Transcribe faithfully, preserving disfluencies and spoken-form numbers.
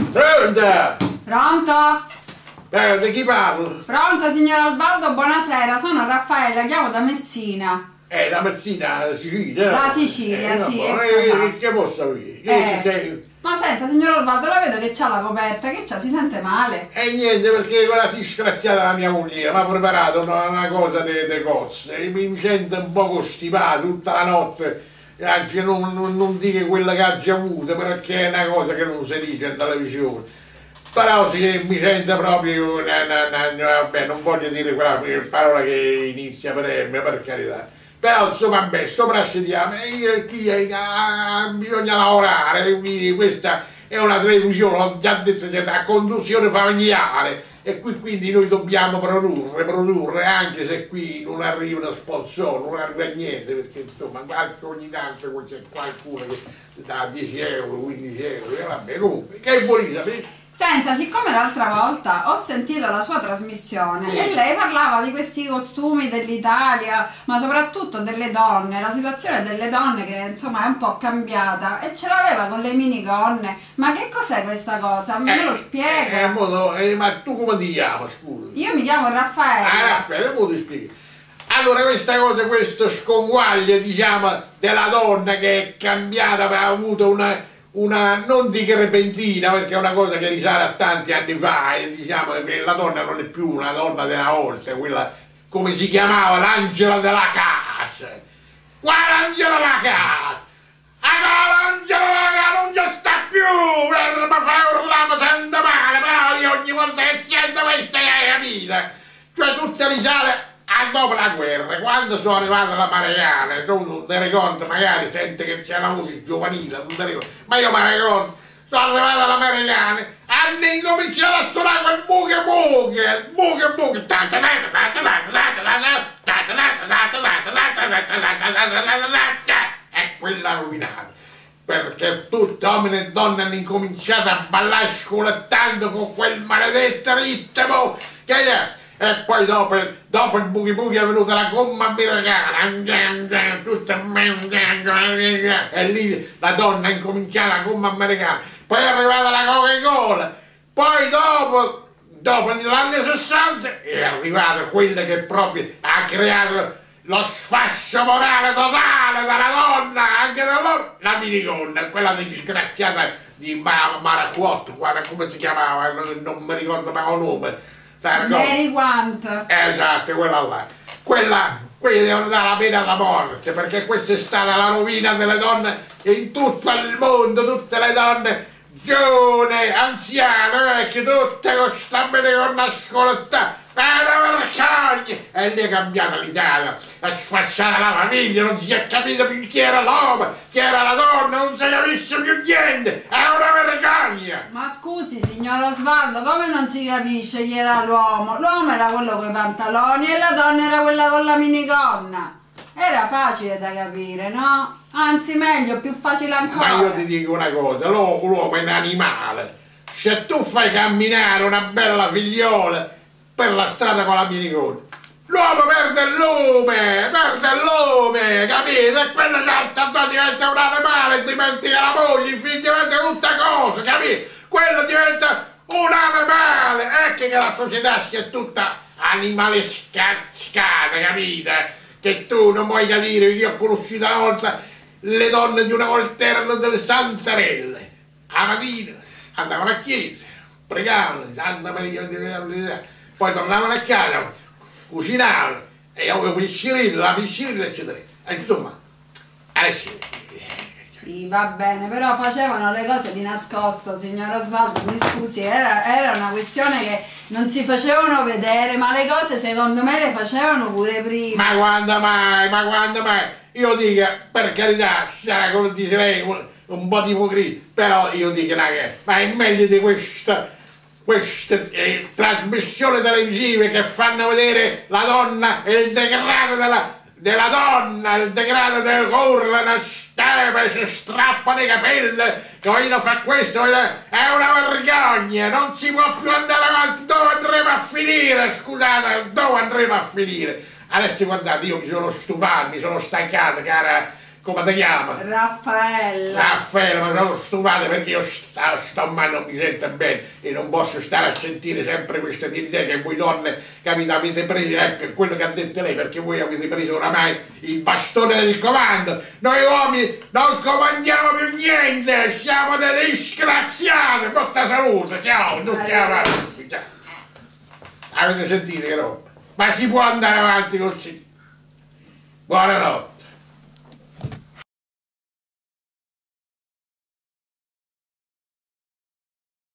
Pronta? Pronto? Eh, di chi parlo? Pronto, signor Osvaldo, buonasera, sono Raffaella, chiamo da Messina. Eh, da Messina, da Sicilia. Da Sicilia, eh, sì, no, ecco eh, che posso sapere? Che Eh. sei? Ma senta, signor Osvaldo, la vedo che c'ha la coperta, che c'ha, si sente male? E niente, perché quella disgraziata la mia moglie mi ha preparato una, una cosa di cozze. Mi, mi sento un po' costipato tutta la notte. Anzi, non, non, non dico quella che ha già avuto, perché è una cosa che non si dice in televisione. Però sì, mi sento proprio, na, na, na, vabbè, non voglio dire quella parola che inizia per me, per carità. Però insomma, vabbè, soprassediamo, io qui ah, bisogna lavorare, quindi questa è una televisione, l'ho già detto, a conduzione familiare, e qui quindi noi dobbiamo produrre, produrre, anche se qui non arriva uno sponsor, non arriva niente, perché insomma anche ogni tanto c'è qualcuno che dà dieci euro, quindici euro, e vabbè, comunque, che vuoi sapere? Senta, siccome l'altra volta ho sentito la sua trasmissione Sì. e lei parlava di questi costumi dell'Italia, ma soprattutto delle donne, la situazione delle donne che insomma è un po' cambiata, e ce l'aveva con le minigonne. Ma che cos'è questa cosa? Me Eh, lo spiega? Eh, modo, eh, ma tu come ti chiami, scusa? Io mi chiamo Raffaella. Ah, Raffaele, come ti spieghi? Allora, questa cosa, questo sconguaglio, diciamo, della donna che è cambiata, ha avuto una, una non dico repentina, perché è una cosa che risale a tanti anni fa, e diciamo che la donna non è più una donna della volta, quella, come si chiamava, l'angela della casa. Guarda l'angela della casa! Ah, l'angela della casa non ci sta più! Vedete, mi fa urlare, mi sento male, però io ogni volta che sento questa, hai capito? Cioè, tutte risale a dopo la guerra, quando sono arrivata alla Mariana, tu non ti ricordi, magari senti che c'è la voce giovanile, non ti ricordi, ma io mi ricordo, sono arrivata alla Mariana, hanno incominciato a suonare quel buche buche, buche buche, tanta tanta tanta tanta tanta tanta tanta tanta, e quella rovinata, perché tutti uomini e donne hanno incominciato a ballare scolettando con quel maledetto ritmo, che è. E poi dopo, dopo il buchi buchi è venuta la gomma americana, tutta, e lì la donna ha incominciato la gomma americana, poi è arrivata la Coca-Cola, poi dopo, dopo negli anni sessanta è arrivata quella che proprio ha creato lo sfascio morale totale della donna, anche da loro, la minigonna, quella disgraziata di Maracuotto, come si chiamava, non mi ricordo mai il nome. Mary Quant. Esatto, quella là. Quella, quella devono dare la pena da morte, perché questa è stata la rovina delle donne in tutto il mondo, tutte le donne, giovani, anziane, vecchie, tutte con sta minigonna a scolettare. È una vergogna! E lì è cambiata l'Italia, è sfasciata la famiglia, non si è capito più chi era l'uomo, chi era la donna, non si capisce più niente, è una vergogna! Ma scusi, signor Osvaldo, come non si capisce chi era l'uomo? L'uomo era quello con i pantaloni e la donna era quella con la minigonna. Era facile da capire, no? Anzi, meglio, più facile ancora. Ma io ti dico una cosa, l'uomo è un animale. Se tu fai camminare una bella figliola per la strada con la minigonna, l'uomo perde il lume, perde il lume, capito? E quello che diventa un animale, dimentica la moglie, il figlio diventa tutta cosa, capito? Quello diventa un animale, ecco che la società sia tutta animalescata, capito? Che tu non vuoi capire, io ho conosciuto una volta le donne di una volta erano delle santarelle, a mattina andavano a chiesa, pregavano, Santa Maria, poi tornavano a casa, cucinavano, e io piscirilla, la piscirilla, eccetera. E insomma, adesso. Sì, va bene, però facevano le cose di nascosto, signor Osvaldo, mi scusi, era, era una questione che non si facevano vedere, ma le cose secondo me le facevano pure prima. Ma quando mai, ma quando mai? Io dico, per carità, sarà come dice lei, un, un po' di ipocrisia, però io dico, ma è meglio di questa, queste eh, trasmissioni televisive che fanno vedere la donna e il degrado della... della donna, il degrado delle urlano, stepe, si strappano i capelli, che vogliono fare questo, vogliono... è una vergogna, non si può più andare avanti, dove andremo a finire, scusate, dove andremo a finire? Adesso guardate, io mi sono stufato, mi sono stancato, cara come ti chiama? Raffaella. Raffaele, ma sono stufato perché io sto, sto male, non mi sento bene e non posso stare a sentire sempre queste idee che voi donne, capite, avete preso, ecco quello che ha detto lei, perché voi avete preso oramai il bastone del comando. Noi uomini non comandiamo più niente, siamo delle disgraziate, vostra salute, ciao, tutti avanti. Ciao. Avete sentito che roba? Ma si può andare avanti così? Buonanotte.